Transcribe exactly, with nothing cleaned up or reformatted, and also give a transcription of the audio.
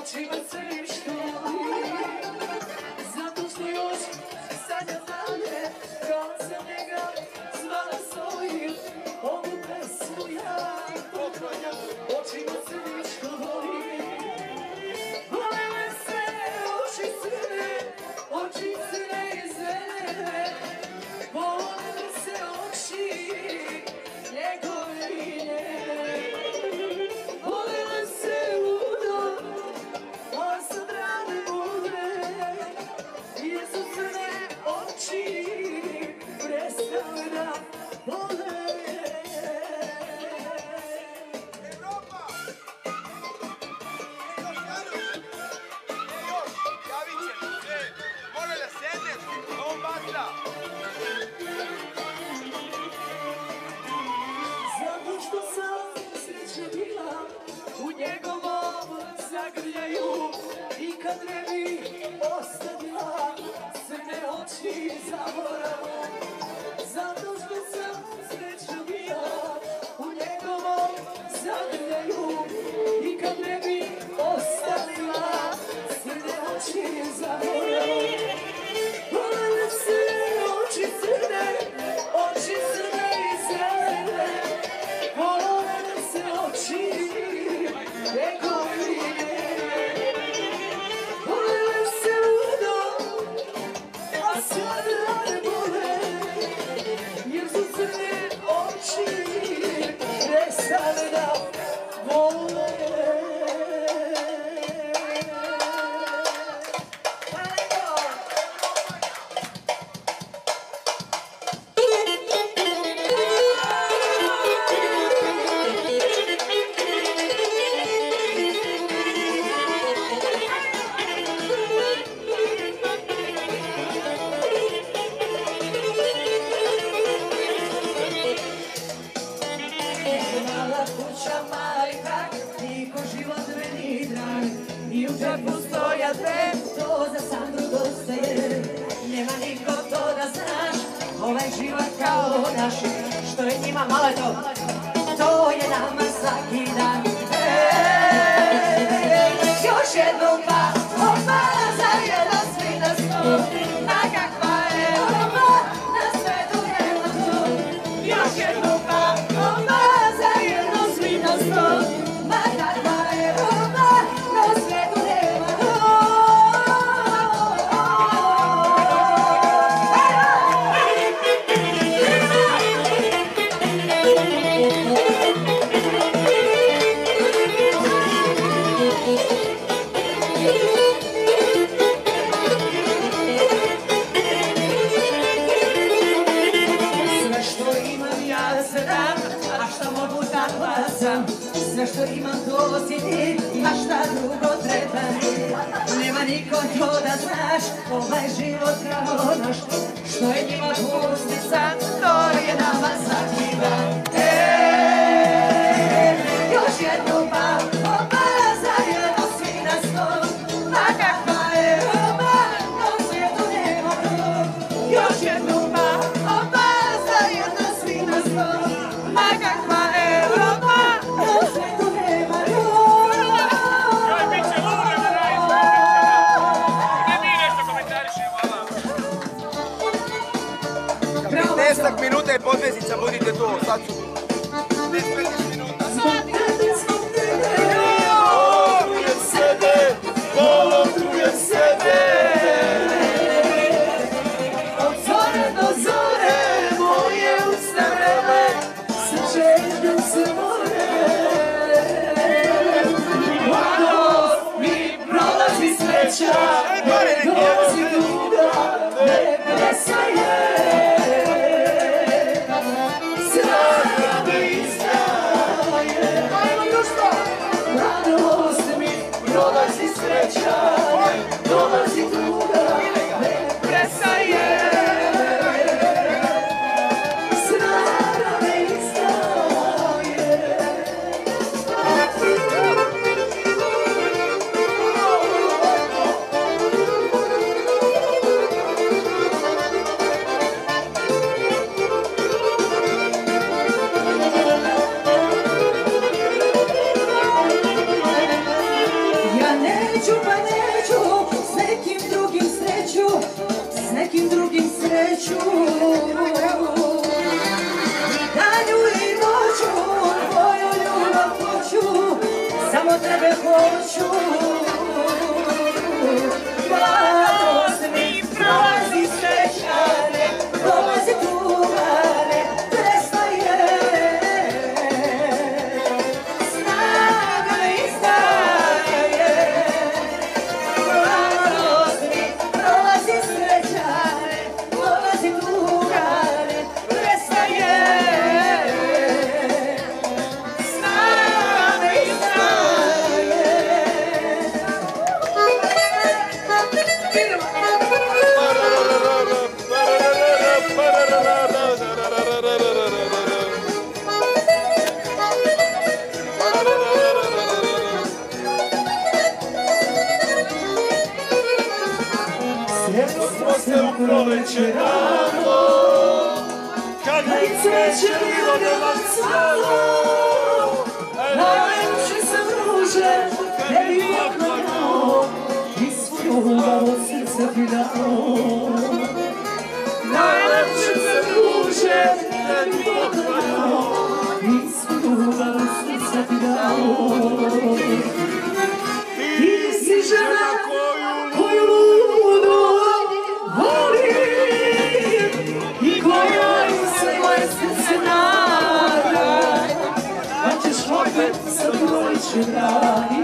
očima crnim što voli. Zato što još sanja dalje, kao sam njega zvala svojim. Ovu pesmu ja poklanjam očima crnim što voli. Vole me se oči crne, oči crne i zelene. Vole me se oči njegove i njene. Vole me se ludo, a sad rane mudre. Jer su crne oči prestale da vole. Zato što sam sreće bila u njegovom zagrljaju i kad ne bi ostavila crne oči zaboravu. Zato što sam sreće bila u njegovom zagrljaju i kad ne bi ostavila crne oči zaboravu. Vole me se oči crne, oči crne i zelene. Vole me se oči njegove i njene. Vole me se ludo, a sad rane bole. Jer su crne oči prestale da vole. Mala kuća, mali prag, niko život meni drag. I u džepu stoja dve, to za Sandru dosta je. Nema niko to da znaš, ovaj život kao naš. Što je njima malo je to, to je nama svaki dan. Još jednom pa, opa, zajedno svi na sto. Ma kakva je oba, na svetu nema to. Još jednom pa, opa, zajedno svi na sto. Ma kakva je oba, na svetu nema to. Sve što imam ja se dam, a šta mogu takva sam. Sve što imam to si ti, a šta drugo treba mi. Nema niko to da znaš, ovaj život kao naš. Što je njima pusti san, to je nama svaki dan. Još jednom pa, opa, zajedno svi na sto. Ma kakva je oba, na svijetu nema to. Još jednom pa, opa, zajedno svi na sto. Ma kakva je oba, na svijetu nema to. Joj, bit će lude da radite. Ne mi nešto komentarišemo, hvala. petnaestak minuta je podvezica, budite tu, sad ću. petnaest minuta. Volom sebe, volom druge sebe. Od zore do zore, moje usta vrele, sa željom se more. Mladost mi prolazi sreća, dozi duga, ne prestaje. Sada me izda, noću. Mladost mi prolazi srećane, dolazi tugane, prestaje. Snaga me izdaje. Mladost mi prolazi srećane, dolazi tugane, prestaje. Snaga me izdaje. Smo se u proleće rano, kad mi cveće rodila cvalo, Najlepše sam ruže, tebi oklanjao, i svoju ljubav od srca ti dao. Najlepše sam ruže, tebi oklanjao, i svoju ljubav od srca ti dao. Ti si žena koju ludo volim i kojoj se moje srce nada, da ćeš opet sa proleće dani.